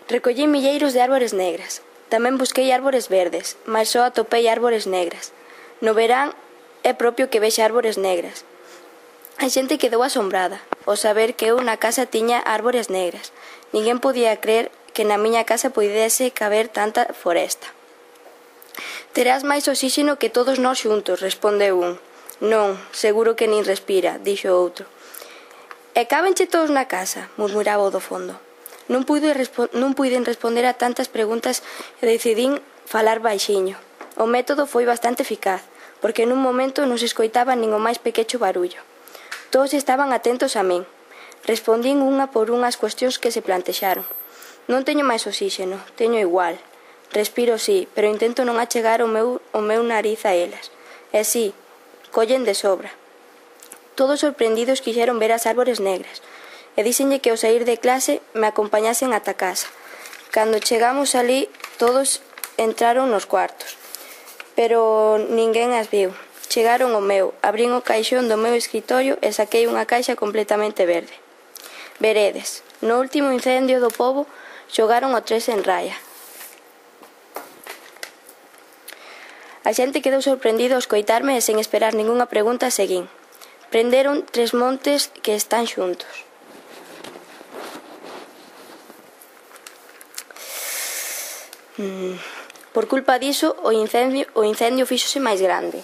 Recollín milleiros de árbores negras. Tamén busquei árbores verdes, mas só atopei árbores negras. No verán é propio que vexa árbores negras. A xente quedou asombrada ao saber que eu na casa tiña árbores negras. Ninguén podía crer que na miña casa puidese caber tanta foresta. Terás máis oxíxeno que todos nós xuntos, respondeu un. Non, seguro que nin respira, dixo outro. E cábenche todos na casa, murmuraba o do fondo. Non puiden responder a tantas preguntas e decidín falar baixiño. O método foi bastante eficaz, porque nun momento non se escoitaba nin o máis pequecho barullo. Todos estaban atentos a min. Respondín unha por unhas cuestións que se plantexaron. Non teño máis oxíxeno, teño igual. Respiro sí, pero intento non achegar o meu nariz a elas. E sí, collen de sobra. Todos sorprendidos quixeron ver as árbores negras, e díxenlle que ao saír de clase me acompañasen ata casa. Cando chegamos alí, todos entraron nos cuartos, pero ninguén as viu. Chegaron ao meu, abrín o caixón do meu escritorio e saquei unha caixa completamente verde. Veredes, no último incendio do pobo xogaron o 3 en raya. A xente quedou sorprendido ao escoitarme e sen esperar ningunha pregunta seguín. Prenderon 3 montes que están xuntos. Por culpa diso, o incendio fíxose máis grande.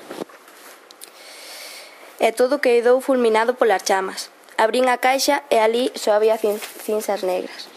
E todo quedou fulminado polas chamas. Abrín a caixa e ali só había cinzas negras.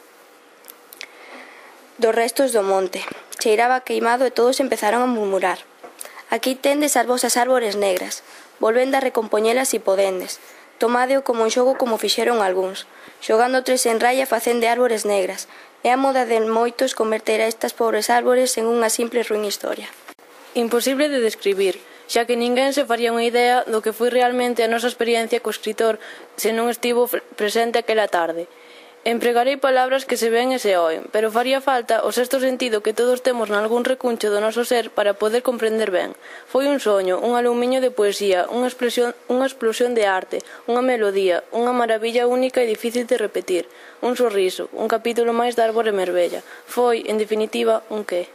Dos restos do monte. Cheiraba queimado e todos empezaron a murmurar. Aquí tendes as vosas árbores negras. Volvende a recompoñelas si podendes. Tomadeo como un xogo como fixeron algúns. Xogando 3 en raya facende árbores negras. É a moda de moitos converter a estas pobres árbores en unha simple ruín historia. Imposible de describir, xa que ninguén se faría unha idea do que foi realmente a nosa experiencia co escritor se non estivo presente aquela tarde. Empregarei palabras que se ven e se oen, pero faría falta o sexto sentido que todos temos nalgún recuncho do noso ser para poder comprender ben. Foi un soño, un alumiño de poesía, unha explosión de arte, unha melodía, unha maravilla única e difícil de repetir, un sorriso, un capítulo máis da Árbore Merbella. Foi, en definitiva, un qué?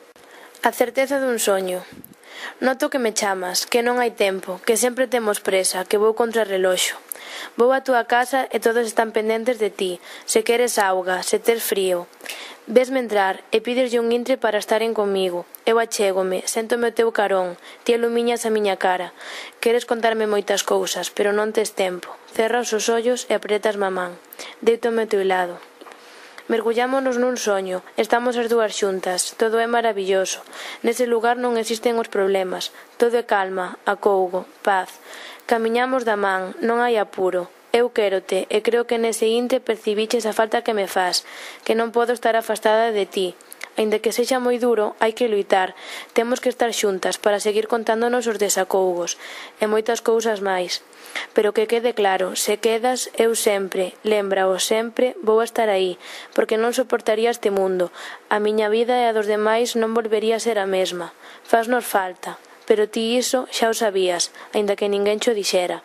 A certeza dun soño. Noto que me chamas, que non hai tempo, que sempre temos presa, que vou contra reloxo. Vou á túa casa e todos están pendentes de ti, se queres auga, se tes frío. Vesme entrar e pídeslle un intre para estaren comigo. Eu achégome, séntome o teu carón, ti ilumiñas a miña cara. Queres contarme moitas cousas, pero non tes tempo. Cerras os ollos e apretas mamán. Deítome ao teu lado. Mergullámonos nun soño, estamos as dúas xuntas, todo é maravilloso. Nese lugar non existen os problemas, todo é calma, acougo, paz. Camiñamos da man, non hai apuro. Eu quérote e creo que nese inte percibiches a falta que me fas, que non podo estar afastada de ti. Aínda que sexa moi duro, hai que luitar. Temos que estar xuntas para seguir contándonos os desacougos e moitas cousas máis. Pero que quede claro, se quedas, eu sempre, lémbrao sempre, vou estar aí, porque non soportaría este mundo. A miña vida e a dos demais non volvería a ser a mesma. Fasnos falta, pero ti iso xa o sabías, aínda que ninguén cho dixera.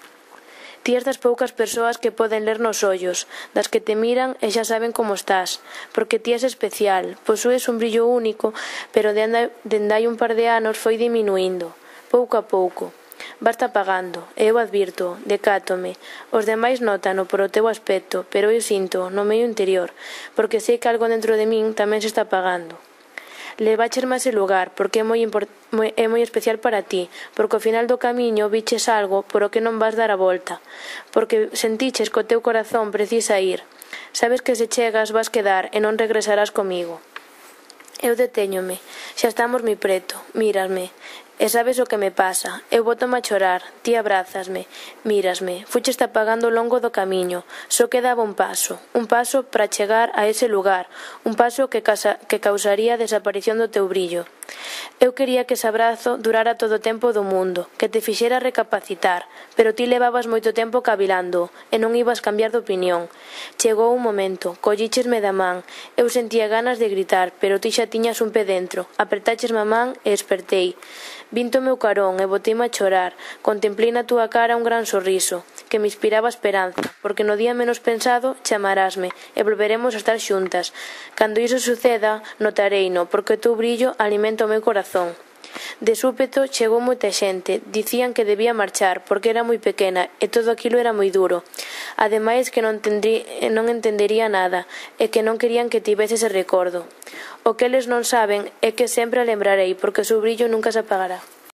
Ti és das poucas persoas que poden ler nos ollos, das que te miran e xa saben como estás, porque ti és especial, posues un brillo único, pero dende hai un par de anos foi diminuindo, pouco a pouco. Basta apagando, e eu advirto, decátome. Os demais nótano por o teu aspecto, pero eu sinto, no medio interior, porque sei que algo dentro de min tamén se está apagando. Levacherme a ese lugar, porque é moi especial para ti, porque ao final do camiño viches algo por o que non vas dar a volta, porque sentiches que o teu corazón precisa ir. Sabes que se chegas vas quedar e non regresarás comigo. Eu detéñome, xa estamos moi preto, mírasme, e sabes o que me pasa, eu bótome a chorar, ti abrázasme, mírasme, fucheste apagando ao longo do camiño, só quedaba un paso para chegar a ese lugar, un paso que causaría a desaparición do teu brillo. Eu quería que ese abrazo durara todo o tempo do mundo, que te fixera recapacitar, pero ti levabas moito tempo cavilando e non ibas cambiar de opinión. Chegou un momento, collíchesme da man, eu sentía ganas de gritar, pero ti xa tiñas un pé dentro, apertáchesme a man e espertei. Vinto o meu carón e boteime a chorar, contemplei na túa cara un gran sorriso. que me inspiraba esperanza, porque no día menos pensado chamarásme e volveremos a estar xuntas. Cando iso suceda, notareino, porque o teu brillo alimenta o meu corazón. De súpeto chegou moita xente, dicían que debía marchar porque era moi pequena e todo aquilo era moi duro. Ademais que non entendería nada e que non querían que tivese ese recordo. O que eles non saben é que sempre a lembrarei porque o seu brillo nunca se apagará.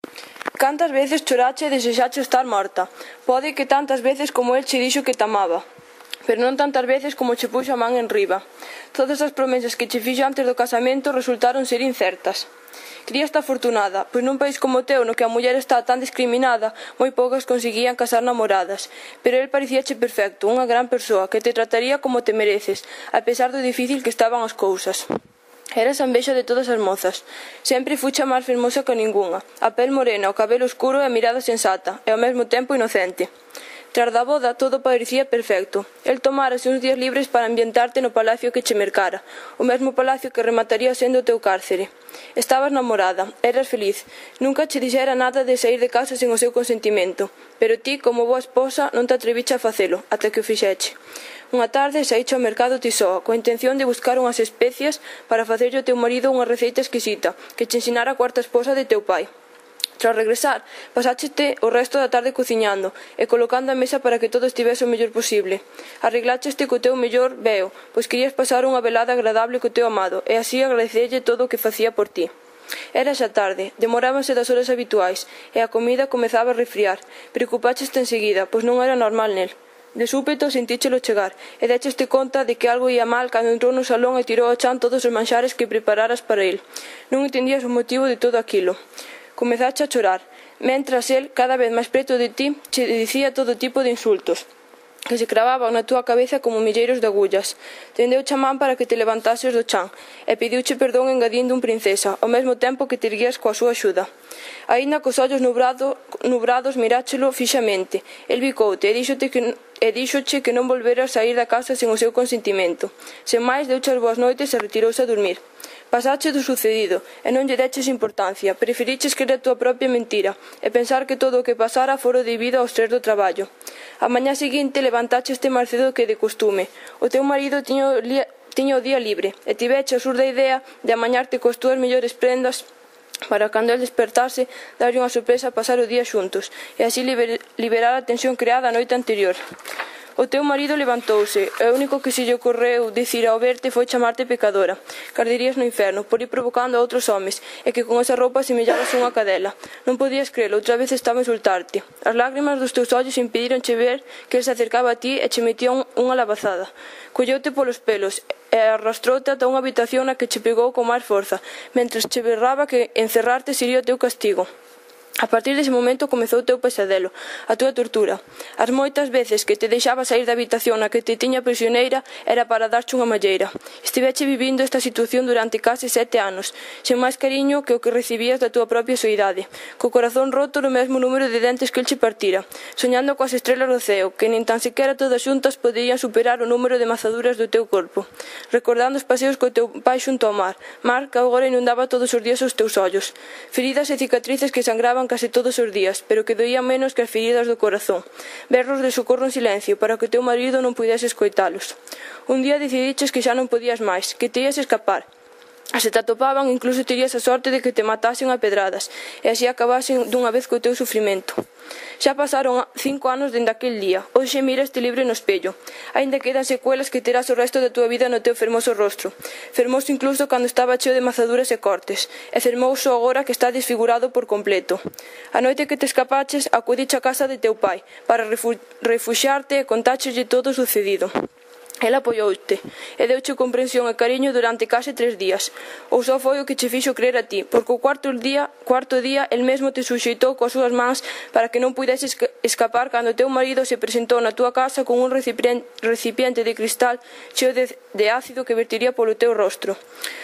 Cantas veces chorache e desexache estar morta? Pode que tantas veces como el che dixo que te amaba, pero non tantas veces como che puxo a man enriba. Todas as promesas que che fixo antes do casamento resultaron ser incertas. Quería estar afortunada, pois nun país como o teu no que a muller está tan discriminada, moi poucas conseguían casar namoradas, pero el parecíache perfecto, unha gran persoa que te trataría como te mereces, a pesar do difícil que estaban as cousas. Eras a envexa de todas as mozas. Sempre fucha máis fermosa que ningunha, a pel morena, o cabelo escuro e a mirada sensata, e ao mesmo tempo inocente. Tras da boda todo parecía perfecto. El tomárase uns días libres para ambientarte no palacio que che mercara, o mesmo palacio que remataría sendo o teu cárcere. Estabas namorada, eras feliz, nunca che dixera nada de sair de casa sen o seu consentimento, pero ti, como boa esposa, non te atreviche a facelo, ata que o fixeche. Unha tarde saíche ao mercado ti soa, coa intención de buscar unhas especias para facerlle ao teu marido unha receita exquisita, que che ensinara a cuarta esposa de teu pai. Tras regresar, pasáchete o resto da tarde cociñando e colocando a mesa para que todo estivese o mellor posible. Arreglácheste co teu mellor veo, pois querías pasar unha velada agradable co teu amado e así agradecerlle todo o que facía por ti. Era xa tarde, demorábanse das horas habituais e a comida comezaba a refriar. Preocupácheste enseguida, pois non era normal nel. De súpeto sentíchelo chegar e décheste conta de que algo ia mal cando entrou no salón e tirou ao chan todos os manxares que prepararas para el. Non entendías o motivo de todo aquilo. Comezache a chorar, mentras el, cada vez máis preto de ti, che dicía todo tipo de insultos, que se cravaban na túa cabeza como milleiros de agullas. Tendeuche a man para que te levantases do chan, e pediuche perdón engadindo un princesa, ao mesmo tempo que te erguías coa súa axuda. Aínda cos ollos nubrados miráchelo fixamente, el bicoute e díxoche que non volvera a sair da casa sen o seu consentimento. Sen máis, deuche as boas noites e retirouse a dormir. Pasache do sucedido e non lle deches importancia, preferiches creer a túa propia mentira e pensar que todo o que pasara fora debido ao estrés do traballo. A mañá seguinte levantaches máis cedo que de costume. O teu marido tiña o día libre e tiveche a absurda idea de amañarte coas túas mellores prendas para cando el despertase darlle unha sorpresa a pasar o día xuntos e así liberar a tensión creada a noite anterior. O teu marido levantouse e o único que se lle ocorreu dicir ao verte foi chamarte pecadora, que arderías no inferno por ir provocando a outros homes e que con esa roupa semellabas unha cadela. Non podías crelo, outra vez estaba a insultarte. As lágrimas dos teus ollos impedironche ver que el se acercaba a ti e che metía unha labazada. Colleute polos pelos e arrastroute ata unha habitación na que che pegou con máis forza, mentres che berraba que encerrarte sería o teu castigo. A partir dese momento comezou o teu pesadelo, a túa tortura. As moitas veces que te deixaba sair da habitación na que te tiña prisioneira era para darche unha malleira. Estiveche vivindo esta situación durante case 7 anos, sen máis cariño que o que recibías da túa propia soidade, co corazón roto no mesmo número de dentes que el che partira, soñando coas estrelas do ceo, que nin tan sequera todas xuntas poderían superar o número de mazaduras do teu corpo, recordando os paseos co teu pai xunto ao mar que agora inundaba todos os días os teus ollos, feridas e cicatrices que sangraban case todos os días, pero que doían menos que as feridas do corazón. Berros de socorro en silencio, para que o teu marido non pudese escoitalos. Un día decidiches que xa non podías máis, que te ias escapar. Se te atopaban, incluso terías a sorte de que te matasen a pedradas, e así acabasen dunha vez co teu sufrimento. Xa pasaron 5 anos dende aquel día. Hoxe miraste libre no espello. Aínda quedan secuelas que terás o resto da túa vida no teu fermoso rostro. Fermoso incluso cando estaba cheo de mazaduras e cortes. E fermoso agora que está desfigurado por completo. A noite que te escapaches, acudiche a casa de teu pai para refuxiarte e contácheslle todo o sucedido. El apoioute e deuche comprensión e cariño durante case 3 días. Ou só foi o que che fixo creer a ti, porque o cuarto día el mesmo te suxeitou coas súas mans para que non puideses escapar cando o teu marido se presentou na túa casa con un recipiente de cristal cheo de ácido que vertiría polo teu rostro.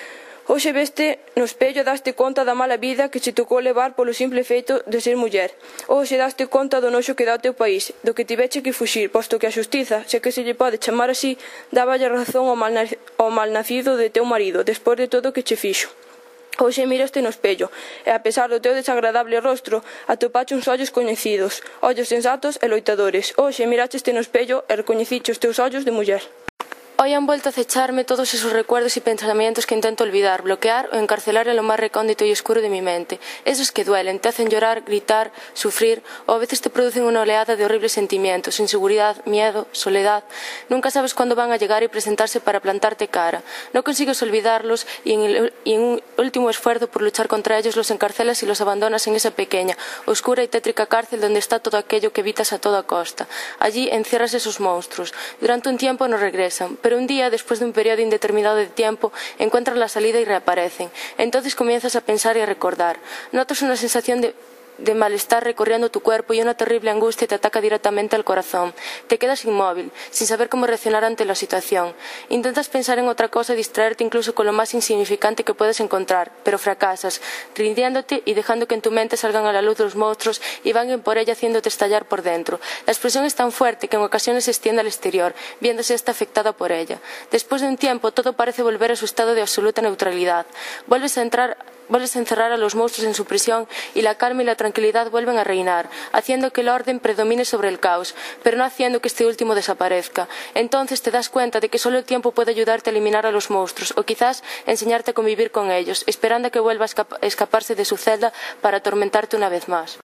Hoxe veste no espello daste conta da mala vida que che tocou levar polo simple feito de ser muller. Hoxe daste conta do noxo que dá o teu país, do que tiveche que fuxir, posto que a xustiza, se que se lle pode chamar así, dáballe razón ao malnacido de teu marido, despois de todo o que che fixo. Hoxe miraste no espello, e a pesar do teu desagradable rostro, atopache uns ollos coñecidos, ollos sensatos e loitadores. Hoxe miraste no espello e recoñeciche os teus ollos de muller. Hoy han vuelto a acecharme todos esos recuerdos y pensamientos que intento olvidar, bloquear o encarcelar en lo más recóndito y oscuro de mi mente. Esos que duelen, te hacen llorar, gritar, sufrir, o a veces te producen una oleada de horribles sentimientos, inseguridad, miedo, soledad. Nunca sabes cuándo van a llegar y presentarse para plantarte cara. No consigues olvidarlos y en un último esfuerzo por luchar contra ellos los encarcelas y los abandonas en esa pequeña, oscura y tétrica cárcel donde está todo aquello que evitas a toda costa. Allí encierras esos monstruos. Durante un tiempo no regresan, pero un día, después de un periodo indeterminado de tiempo, encuentras la salida y reaparecen. Entonces comienzas a pensar y a recordar. Notas una sensación de malestar recorriendo tu cuerpo y una terrible angustia te ataca directamente al corazón. Te quedas inmóvil, sin saber cómo reaccionar ante la situación. Intentas pensar en otra cosa y distraerte incluso con lo más insignificante que puedes encontrar, pero fracasas, rindiéndote y dejando que en tu mente salgan a la luz los monstruos y vayan por ella haciéndote estallar por dentro. La explosión es tan fuerte que en ocasiones se extiende al exterior, viéndose esta afectada por ella. Después de un tiempo, todo parece volver a su estado de absoluta neutralidad. Vuelves a encerrar a los monstruos en su prisión y la calma y la tranquilidad vuelven a reinar, haciendo que el orden predomine sobre el caos, pero no haciendo que este último desaparezca. Entonces te das cuenta de que solo el tiempo puede ayudarte a eliminar a los monstruos, o quizás enseñarte a convivir con ellos, esperando a que vuelva a escaparse de su celda para atormentarte una vez más.